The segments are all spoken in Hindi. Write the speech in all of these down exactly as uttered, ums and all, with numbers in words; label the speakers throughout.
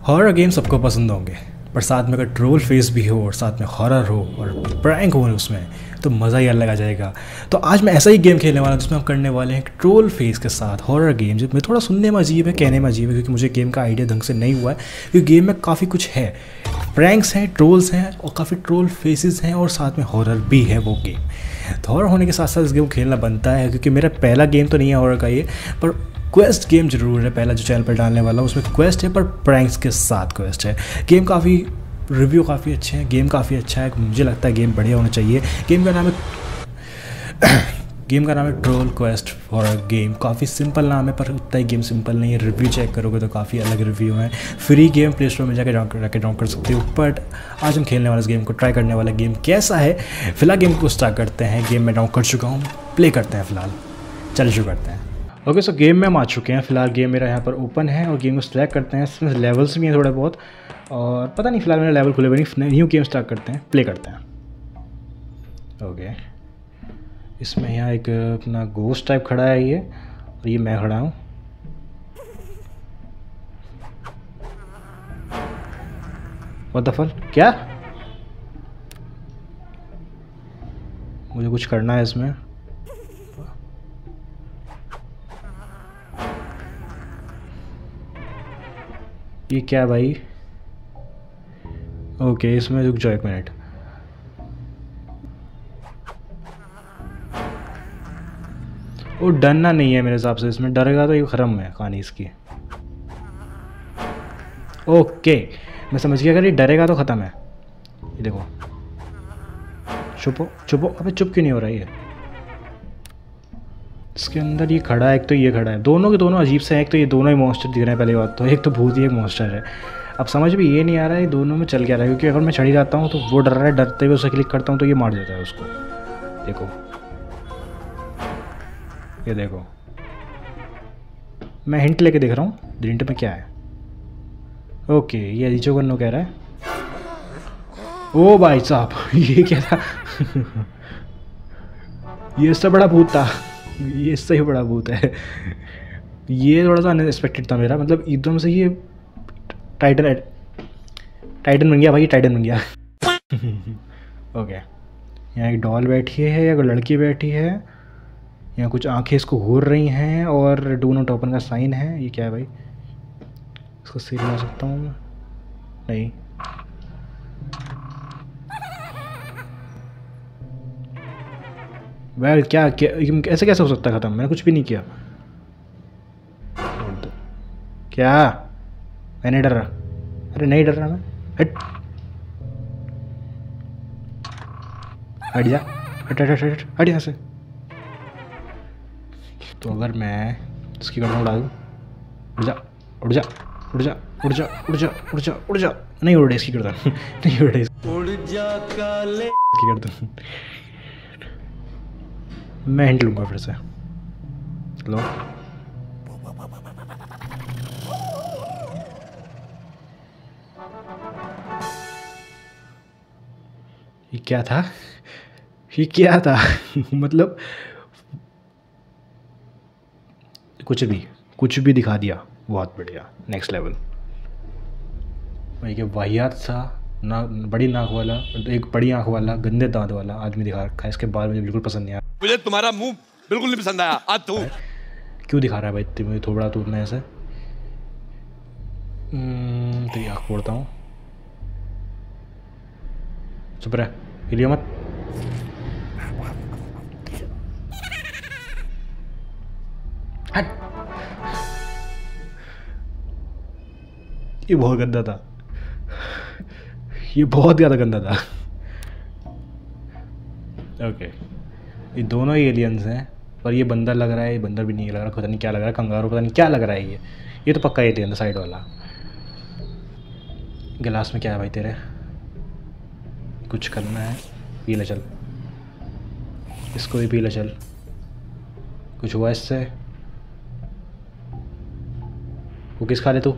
Speaker 1: हॉरर गेम सबको पसंद होंगे, पर साथ में अगर ट्रोल फेस भी हो और साथ में हॉरर हो और प्रैंक हो उसमें, तो मज़ा ही अलग आ जाएगा। तो आज मैं ऐसा ही गेम खेलने वाला हूँ जिसमें हम करने वाले हैं ट्रोल फेस के साथ हॉरर गेम, जिसमें थोड़ा सुनने में अजीब है, कहने में अजीब है, क्योंकि मुझे गेम का आइडिया ढंग से नहीं हुआ है। क्योंकि गेम में काफ़ी कुछ है, प्रैंक्स हैं, ट्रोल्स हैं और काफ़ी ट्रोल फेसेस हैं और साथ में हॉरर भी है वो गेम। तो हॉरर होने के साथ साथ इस गेम को खेलना बनता है, क्योंकि मेरा पहला गेम तो नहीं है हॉरर का ये, पर क्वेस्ट गेम जरूर है। पहला जो चैनल पर डालने वाला हूँ उसमें क्वेस्ट है, पर प्रैंक्स के साथ क्वेस्ट है। गेम काफ़ी रिव्यू काफ़ी अच्छे हैं, गेम काफ़ी अच्छा है, मुझे लगता है गेम बढ़िया होना चाहिए। गेम का नाम है गेम का नाम है ट्रोल क्वेस्ट हॉरर गेम। काफ़ी सिंपल नाम है, पर उतना ही गेम सिंपल नहीं है। रिव्यू चेक करोगे तो काफ़ी अलग रिव्यू हैं। फ्री गेम प्ले स्टोर में जाकर जाकर डाउनलोड कर सकते हो। बट आज हम खेलने वाले इस गेम को ट्राई करने वाला गेम कैसा है, फिलहाल गेम को स्टार्ट करते हैं। गेम में डाउनलोड कर चुका हूँ, प्ले करते हैं फिलहाल, चल शुरू करते हैं। ओके सो गेम में हम आ चुके हैं। फिलहाल गेम मेरा यहाँ पर ओपन है और गेम को सिलेक्ट करते हैं। इसमें लेवल्स भी हैं थोड़े बहुत, और पता नहीं फिलहाल मेरा लेवल खुले हुए नहीं। न्यू गेम स्टार्ट करते हैं, प्ले करते हैं। ओके, इसमें यहाँ एक अपना गोस्ट टाइप खड़ा है ये, और ये मैं खड़ा हूँ। व्हाट द फक, क्या मुझे कुछ करना है इसमें? ये क्या भाई? ओके, इसमें रुक जाओ एक मिनट। वो डरना नहीं है मेरे हिसाब से, इसमें डरेगा तो ये खत्म है कहानी इसकी। ओके मैं समझ गया, अगर ये डरेगा तो ख़त्म है। ये देखो, चुपो चुपो, अबे चुप क्यों नहीं हो रहा है ये? इसके अंदर ये खड़ा है, एक तो ये खड़ा है। दोनों के दोनों अजीब से हैं। एक तो ये दोनों ही मॉन्स्टर दिख रहे हैं, पहली बात तो। एक तो भूत ही एक मॉन्स्टर है। अब समझ भी ये नहीं आ रहा है दोनों में चल क्या रहा है, क्योंकि अगर मैं चढ़ी जाता हूँ तो वो डर रहा है, डरते हुए उसे क्लिक करता हूँ तो ये मार देता है उसको। देखो ये देखो, मैं हिंट लेके देख रहा हूँ हिंट में क्या है। ओके, ये रीचो करनो कह रहा है। ओ भाई साहब, ये क्या था? ये इससे बड़ा भूत था, ये इससे ही बड़ा भूत है। ये थोड़ा सा अनएक्सपेक्टेड था मेरा, मतलब एकदम से ये टाइटन टाइटन बन गया भाई, टाइटन बन गया। ओके, यहाँ एक डॉल बैठी है या कोई लड़की बैठी है, यहाँ कुछ आंखें इसको घूर रही हैं और डू नॉट ओपन का साइन है। ये क्या है भाई? इसको सील ला सकता हूँ मैं? नहीं। वेल क्या, क्या ऐसे कैसे हो सकता है ख़त्म? मैंने कुछ भी नहीं किया। क्या? मैं नहीं डर रहा। अरे नहीं डर रहा मैं। हट हट जा, हट हट हट हट हट यहाँ से। तो अगर मैं इसकी गर्दन उड़ा दूँ, उड़ जा उड़ जा उड़ जा उड़ जा उड़ जा उड़ जा उड़ जा, नहीं उड़ रही इसकी गर्दन, नहीं उड़ रही उड़ जा काले इसकी गर्दन। मैं हिंट लूँगा फिर से। लो, ये क्या था? ये क्या था? मतलब कुछ भी कुछ भी दिखा दिया, बहुत बढ़िया, नेक्स्ट लेवल भाई। क्या वाहियात सा ना, बड़ी नाक वाला, एक बड़ी आंख वाला, गंदे दांत वाला आदमी दिखा रखा है। इसके बाल मुझे बिल्कुल पसंद नहीं आया।
Speaker 2: मुझे तुम्हारा मुंह बिल्कुल नहीं पसंद आया। आज तू
Speaker 1: क्यों दिखा रहा है भाई इतनी मुझे थोड़ा तूने ऐसे? तेरी आँख फोड़ता हूँ, चुप रह, हिलियो मत। हट, ये बहुत गंदा था, ये बहुत ज़्यादा गंदा था। ओके, ये दोनों ही एलियंस हैं, पर ये बंदर लग रहा है, ये बंदर भी नहीं लग रहा, पता नहीं क्या लग रहा है, कंगारू पता नहीं क्या लग रहा है। ये ये तो पक्का एलियन साइड वाला। गिलास में क्या है भाई तेरे? कुछ करना है, पी ले चल, इसको भी पी ले चल। कुछ हुआ इससे? वो किस खा ले तू?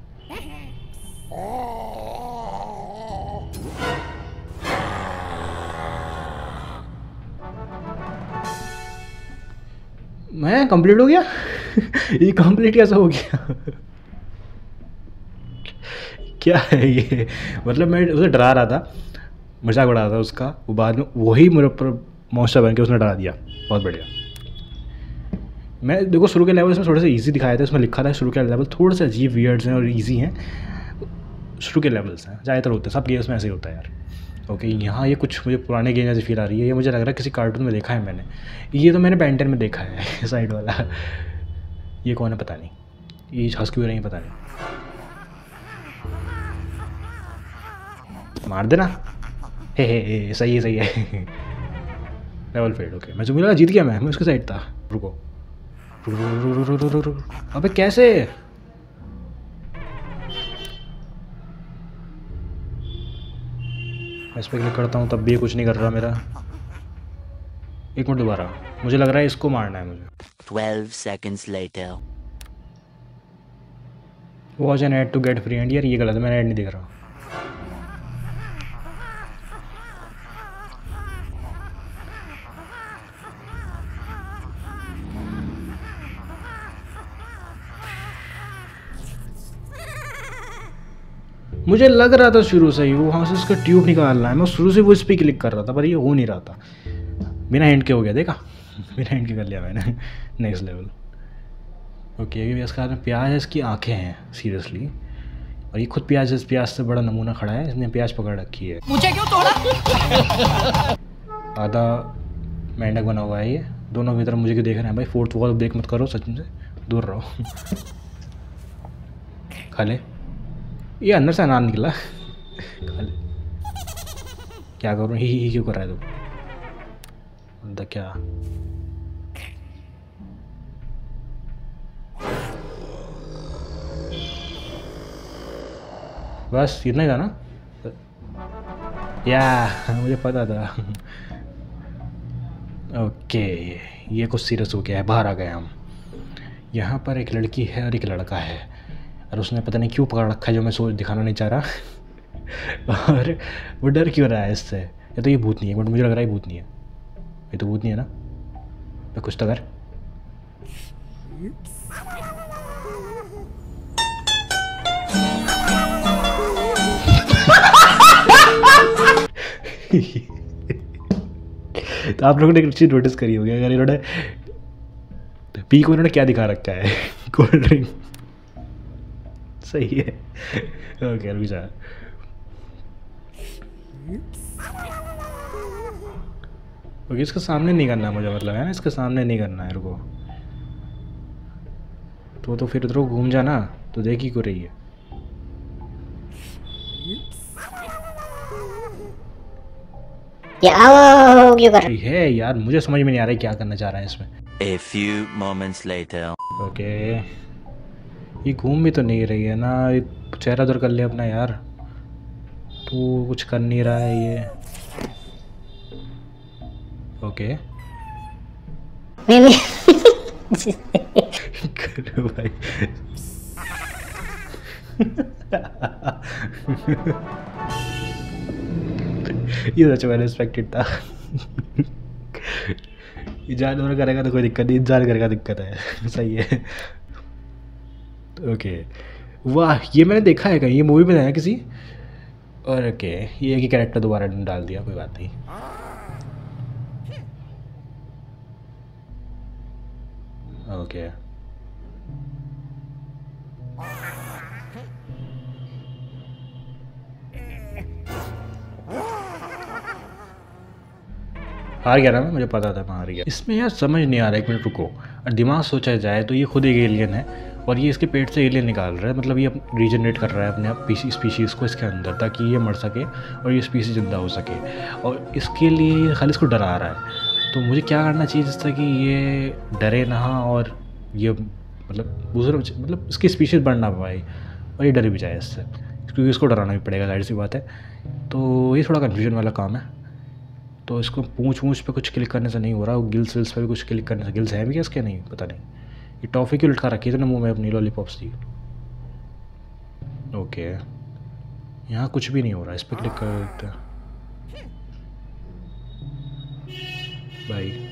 Speaker 1: मैं कंप्लीट हो गया? ये कंप्लीट कैसा हो गया? क्या है ये? मतलब मैं उसे डरा रहा था, मजाक उड़ा रहा था उसका, वो बाद में वही मेरे ऊपर मॉन्स्टर बन के उसने डरा दिया। बहुत बढ़िया। मैं देखो शुरू के लेवल इसमें थोड़े से इजी दिखाए थे, उसमें लिखा था शुरू के लेवल थोड़े से अजीब वियर्ड्स हैं और इजी हैं, शुरू के लेवल्स हैं, ज़्यादातर होते हैं, सब गेम्स में ऐसे ही होता है यार। ओके यहाँ ये कुछ मुझे पुराने गेम जैसी फील आ रही है, ये मुझे लग रहा है किसी कार्टून में देखा है मैंने, ये तो मैंने बेंटन में देखा है साइड वाला। ये कौन है पता नहीं, ये हंस क्यों रही है पता नहीं। मार देना। हे हे हे सही है सही है। Level fade. ओके मैं जो मुझे लगा जीत गया, मैं मैं उसके साइड था। रुको रुको रुको रुको रुको, अबे कैसे? मैं इस पर क्लिक करता हूँ तब भी ये कुछ नहीं कर रहा मेरा। एक मिनट दोबारा, मुझे लग रहा है इसको मारना है मुझे।
Speaker 3: twelve seconds later.
Speaker 1: Watch an ad to get free and. यार ये गलत है, मैंने ऐड नहीं दिख रहा। मुझे लग रहा था शुरू से ही वो वहाँ से उसका ट्यूब निकालना है, मैं शुरू से वो इस पर क्लिक कर रहा था पर ये हो नहीं रहा था। बिना हैंड के हो गया, देखा बिना हैंड के कर लिया मैंने। Next level. ओके ये इसका प्याज है, इसकी आंखें हैं सीरियसली, और ये खुद प्याज इस प्याज से बड़ा नमूना खड़ा है, इसने प्याज पकड़ रखी है।
Speaker 4: मुझे क्यों तोड़ा?
Speaker 1: आधा मेंढक बना हुआ है ये, दोनों की तरफ मुझे क्यों देख रहे हैं भाई? फोर्थ वॉल ब्रेक मत करो, सच से दूर रहो। खा ले, ये अंदर से अनार निकला। खा ले। क्या करूँ? ही ही क्यों कर रहा है तू? अंदर क्या? बस इतना ही था ना? या मुझे पता था। ओके ये कुछ सीरियस हो गया है, बाहर आ गए हम। यहाँ पर एक लड़की है और एक लड़का है, और उसने पता नहीं क्यों पकड़ रखा है जो मैं सोच दिखाना नहीं चाह रहा। और वो डर क्यों रहा है इससे? या तो ये भूत नहीं है, बट मुझे लग रहा है ये भूत नहीं है। ये तो भूत नहीं है ना? मैं कुछ तो कर। तो आप लोगों ने एक चीज़ नोटिस करी होगी, अगर इन्होंने पी को इन्होंने क्या दिखा रखा है? Cold drink. सही है। ओके अभी जा। ओके इसके सामने नहीं करना मुझे, मतलब है ना, इसके सामने नहीं करना है। रुको तो तो फिर उधर घूम जाना, तो देख ही क्यों रही है?
Speaker 5: क्यों कर रही
Speaker 1: है यार, मुझे समझ में नहीं आ रहा है क्या करना चाह रहा है इसमें।
Speaker 3: A few moments later.
Speaker 1: Okay ये घूम भी तो नहीं रही है ना, चेहरा उधर कर ले अपना यार, तू कुछ कर नहीं रहा है ये। ओके करो भाई। ये सच में अनएक्सपेक्टेड था। ये जानवर करेगा तो कोई दिक्कत नहीं, इंसान करेगा दिक्कत है। सही है। ओके वाह ये मैंने देखा है कहीं, ये मूवी में है किसी, और ओके ये एक ही कैरेक्टर दोबारा डाल दिया, कोई बात नहीं। ओके हार गया ना मैं, मुझे पता था मैं हार गया। इसमें यार समझ नहीं आ रहा, एक मिनट रुको, और दिमाग सोचा जाए तो ये खुद एक एलियन है, और ये इसके पेट से एलियन निकाल रहा है, मतलब ये रीजनरेट कर रहा है अपने आप स्पीशीज़ को इसके अंदर, ताकि ये मर सके और ये स्पीशीज जिंदा हो सके, और इसके लिए खाली इसको डरा रहा है। तो मुझे क्या करना चाहिए जिससे कि ये डरे ना, और ये मतलब दूसरे मतलब इसकी स्पीशीज बढ़ ना पाए, और ये डर भी जाए इससे, क्योंकि इसको डराना भी पड़ेगा, जाहिर सी बात है। तो ये थोड़ा कन्फ्यूजन वाला काम है। तो इसको पूंछ पूंछ पे कुछ क्लिक करने से नहीं हो रहा, वो गिल्स विल्स पे भी कुछ क्लिक करने से, गिल्स हैं भी क्या इसके? नहीं पता नहीं। ये टॉफ़ी क्यों लटका रखी है तो मुँह में अपनी लॉलीपॉप्स थी। ओके यहाँ कुछ भी नहीं हो रहा, इस पर क्लिक कर देते हैं भाई।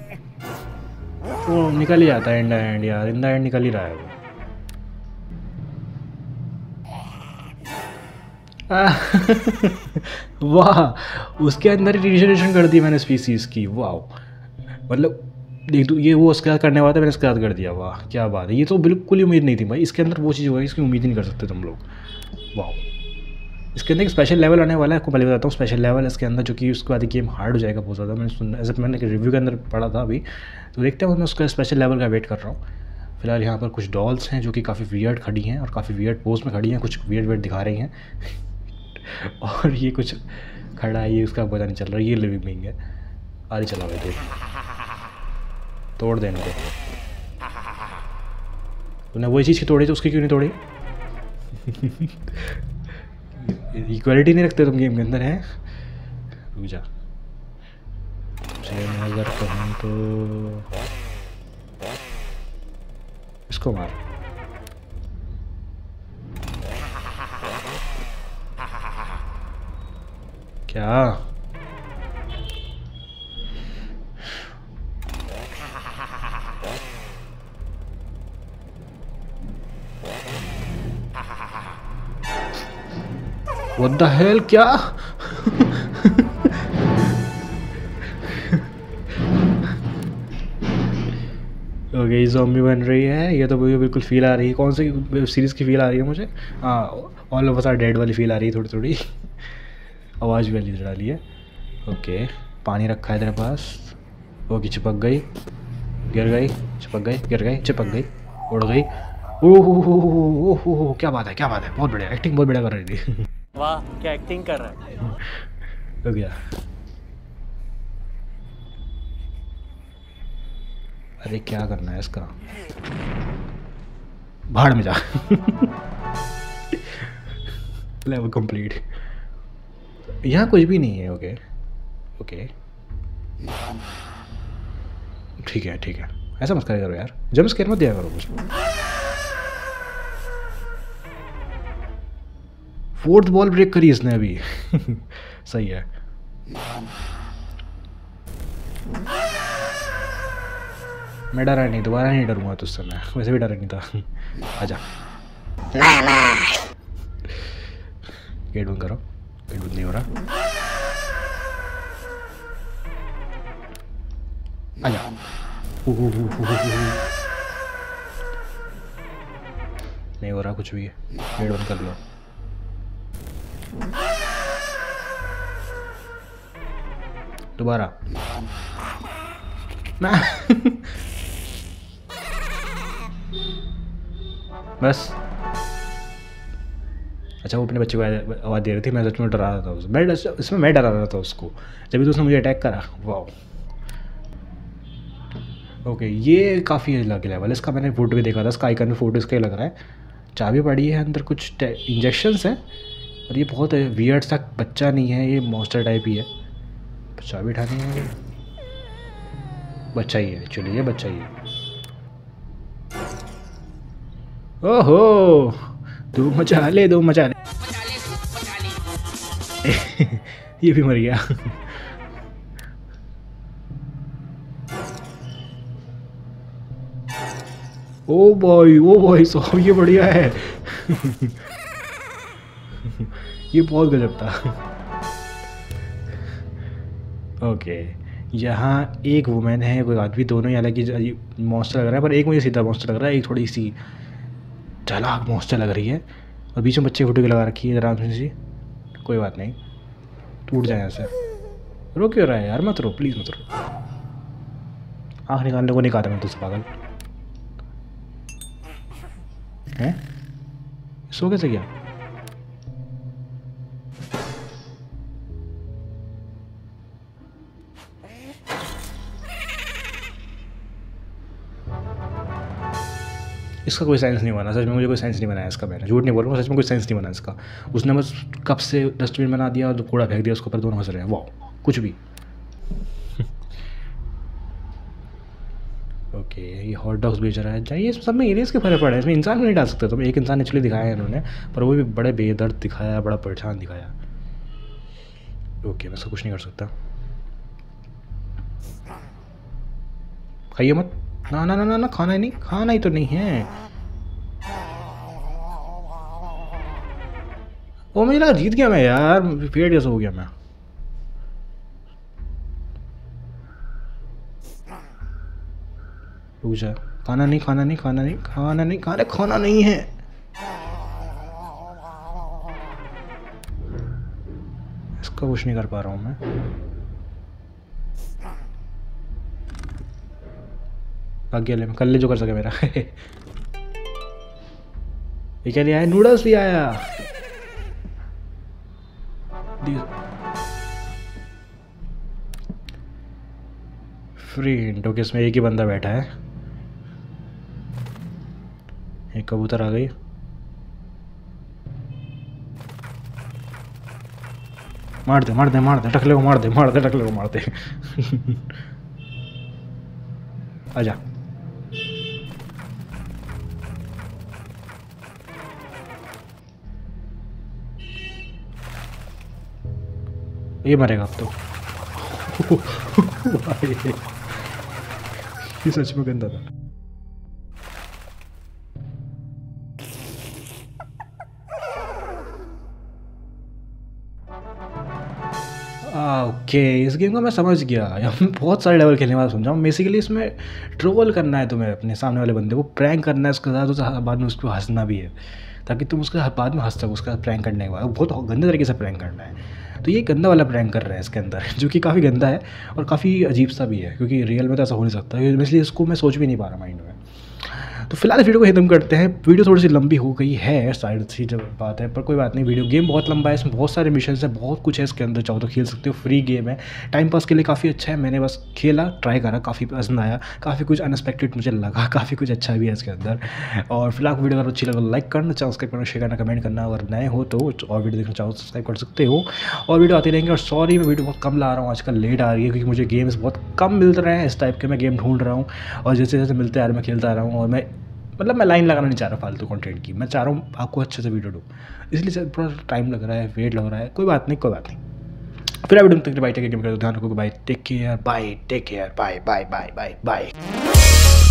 Speaker 1: वो निकल ही जाता है इंडा एंड यार, इंडा एंड निकल ही रहा है वो। वाह, उसके अंदर ही रिजर्वेशन कर दी मैंने स्पीसीज़ की। वाह, मतलब देख दो, ये वो उसके साथ करने वाला था, मैंने इसके साथ कर दिया। वाह क्या बात है, ये तो बिल्कुल ही उम्मीद नहीं थी भाई, इसके अंदर वो चीज़ होगी इसकी उम्मीद ही नहीं कर सकते तुम लोग। वाह, इसके अंदर एक स्पेशल लेवल आने वाला है, आपको पहले बताता हूँ। स्पेशल लेवल है इसके अंदर, जो कि उसके बाद गेम हार्ड हो जाएगा बहुत ज़्यादा। मैंने सुना, ऐसे मैंने रिव्यू के अंदर पढ़ा था अभी, तो देखते हैं। मैं उसका स्पेशल लेवल का वेट कर रहा हूँ। फिलहाल यहाँ पर कुछ डॉल्स हैं जो कि काफ़ी वियर्ड खड़ी हैं और काफ़ी वियर्ड पोज में खड़ी हैं, कुछ वियर्ड वेट दिखा रही हैं। और ये कुछ खड़ा है, ये उसका पता नहीं चल रहा, ये लिविंग बीइंग है। अरे चला भाई, देख तोड़ देने को। तूने वही चीज़ की तोड़ी तो उसकी क्यों नहीं तोड़ी? इक्वालिटी नहीं रखते तुम गेम के अंदर, हैं? रुक जा, मैं अगर कहूँ तो इसको मार। क्या What the hell, क्या? ओके, ज़ॉम्बी बन रही है। ये तो मुझे बिल्कुल फील आ रही है। कौन सी वेब सीरीज़ की फील आ रही है मुझे? हाँ, all of us are dead वाली फील आ रही है थोड़ी थोड़ी। आवाज़ भी वाली डाली है। ओके, पानी रखा है तेरे पास। ओके, चिपक गई, गिर गई, चिपक गई, गिर गई, चिपक गई, उड़ गई। ओह ओह ओह, क्या बात है, क्या बात है, बहुत बढ़िया एक्टिंग, बहुत बढ़िया कर रही थी।
Speaker 4: वाह, क्या एक्टिंग कर रहा है।
Speaker 1: हो गया। अरे क्या करना है इसका? भाड़ में जा। Level complete. यहाँ कुछ भी नहीं है। ओके ओके, ठीक है ठीक है, ऐसा मत करा करो यार, जब स्केयर मत दिया करो मुझे। फोर्थ बॉल ब्रेक करी इसने अभी। सही है। मैं डरा नहीं, दोबारा नहीं डरूंगा तुझसे मैं, वैसे भी डरा नहीं था। आजा। गेट बंद करो, गेट बंद नहीं हो रहा। आजा। नहीं हो रहा कुछ भी, गेट बंद कर लो। दोबारा ना। बस। अच्छा, वो अपने बच्चे को आवाज़ दे रही थी, मैं सच में डरा रहा था उसको। मैं इसमें मैं डरा रहा था उसको, जब तो उसने मुझे अटैक करा। वाह। ओके, ये काफ़ी अलग लेवल है इसका। मैंने फोटो भी देखा था, इसका आइकन में फोटो इसका ही लग रहा है। चाबी पड़ी है अंदर, कुछ इंजेक्शंस हैं, और ये बहुत वियर्ड सा बच्चा नहीं है, ये मॉन्स्टर टाइप ही है। चाबी उठानी है, बच्चा ही है एक्चुअली, ये बच्चा ही है। ओहो, तू मचा ले, दो मचा ले। ये भी मर गया। ओ बॉय, ओ बॉय साहब, ये बढ़िया है। ये बहुत गजब था। ओके, यहाँ एक वुमेन है, कोई आदमी, दोनों ही हालांकि मॉन्स्टर लग रहा है, पर एक मुझे सीधा मॉन्स्टर लग रहा है, एक थोड़ी सी चालाक मॉन्स्टर लग रही है, और बीच में बच्चे फोटो की लगा रखी है आराम से। कोई बात नहीं, टूट जाए यहाँ से। रो क्यों रहा है यार? मत रो प्लीज़, मत रो। आँख निकालने को नहीं कहा था मैं तुझसे, पागल हैं? सो कैसे गया? इसका कोई सेंस नहीं बना, सच में मुझे कोई सेंस नहीं बनाया इसका। मैंने झूठ नहीं बोल रहा हूँ, सच में कोई सेंस नहीं बना इसका। उसने बस कप से डस्टबिन बना दिया और कूड़ा फेंक दिया उसके ऊपर, दोनों हंस रहे हैं। वाह, कुछ भी। ओके, ये हॉट डॉग्स बेच रहा है। चाहिए सब में एलियंस के फर्क पड़े हैं, इसमें इंसान भी नहीं डाल सकते तुम। एक इंसान एक्चुअली दिखाया है इन्होंने, पर वो भी बड़े बेदर्द दिखाया, बड़ा परेशान दिखाया। ओके, मैं इसका कुछ नहीं कर सकता। खाइए मत, ना ना ना ना ना, खाना ही नहीं, खाना ही तो नहीं है। ओ मुझे लगा जीत गया मैं यार, फेड कैसे हो गया मैं। रुक जा, खाना नहीं खाना नहीं खाना नहीं खाना नहीं खाना खाना नहीं है। इसका कुछ नहीं कर पा रहा हूँ मैं। भाग्य ले, कर ले जो कर सके मेरा। ये क्या लिया है? नूडल्स लिया आया। फ्री इंटो के इसमें एक ही बंदा बैठा है। एक कबूतर आ गई। मार दे मार दे मार दे टकले को मार दे मार दे टकले को मार दे। आजा। ये मरेगा अब तो। ये सच में गंदा था। ओके okay, इस गेम को मैं समझ गया। हम बहुत सारे लेवल खेलने वाला समझा हूँ। बेसिकली इसमें ट्रोल करना है तुम्हें, अपने सामने वाले बंदे को प्रैंक करना है, उसके साथ उसे बाद में उसको हंसना भी है, ताकि तुम उसके बाद में हंस सको। उसका प्रैंक करने के बाद बहुत गंदे तरीके से प्रैंक करना है। तो ये गंदा वाला प्रैंक कर रहा है इसके अंदर, जो कि काफ़ी गंदा है और काफ़ी अजीब सा भी है, क्योंकि रियल में तो ऐसा हो नहीं सकता। इसलिए इसको मैं सोच भी नहीं पा रहा माइंड में। तो फिलहाल वीडियो को खत्म करते हैं। वीडियो थोड़ी सी लंबी हो गई है, साइड सी जब बात है, पर कोई बात नहीं। वीडियो गेम बहुत लंबा है, इसमें बहुत सारे मिशंस है, बहुत कुछ है इसके अंदर। चाहो तो खेल सकते हो, फ्री गेम है, टाइम पास के लिए काफ़ी अच्छा है। मैंने बस खेला, ट्राई करा, काफ़ी पसंद आया, काफ़ी कुछ अनएक्सपेक्टेड मुझे लगा, काफ़ी कुछ अच्छा भी है इसके अंदर। और फिलहाल वीडियो अगर अच्छी लगा लाइक करना, चैनल सब्सक्राइब करना, शेयर करना, कमेंट करना। अगर नए हो तो और वीडियो देखना चाहो सब्सक्राइब कर सकते हो, और वीडियो आती रहेंगे। और सॉरी मैं वीडियो बहुत कम ला रहा हूँ आजकल, लेट आ रही है, क्योंकि मुझे गेम्स बहुत कम मिल रहे हैं। इस टाइप के मैं गेम ढूंढ रहा हूँ, और जैसे जैसे मिलते आ रहे मैं खेलता आ रहा हूँ। और मैं मतलब मैं लाइन लगाना नहीं चाह रहा फालतू कंटेंट की, मैं चाह रहा हूँ आपको अच्छे से वीडियो दूँ, इसलिए थोड़ा टाइम लग रहा है, वेट लग रहा है। कोई बात नहीं कोई बात नहीं। फिर वीडियो तक बाय, टेक केयर, ध्यान रखो, bye, take care, bye, take care, bye bye bye bye bye.